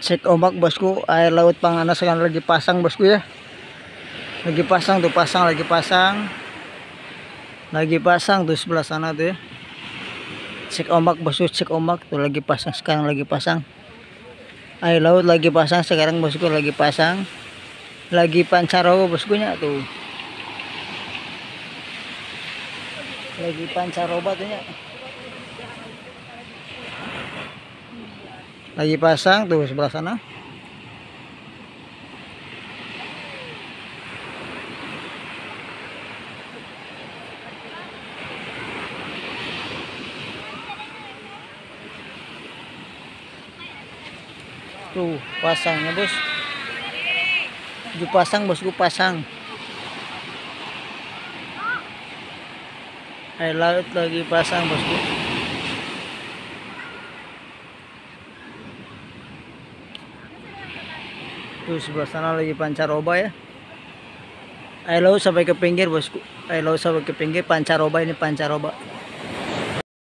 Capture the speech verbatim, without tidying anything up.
Cek ombak bosku, air laut Panganas kan lagi pasang bosku ya. Lagi pasang tuh, pasang lagi pasang. Lagi pasang tuh sebelah sana tuh ya. Cek ombak bosku, cek ombak tuh lagi pasang, sekarang lagi pasang. Air laut lagi pasang sekarang bosku, lagi pasang. Lagi pancaroba boskunya tuh. Lagi pancaroba tuh ya. Lagi pasang tuh sebelah sana. Tuh pasangnya bos. Tuh pasang bosku, pasang. Air laut lagi pasang bosku. Tuh sebelah sana lagi pancaroba ya. Air laut sampai ke pinggir bosku. Air laut sampai ke pinggir, pancaroba ini pancaroba.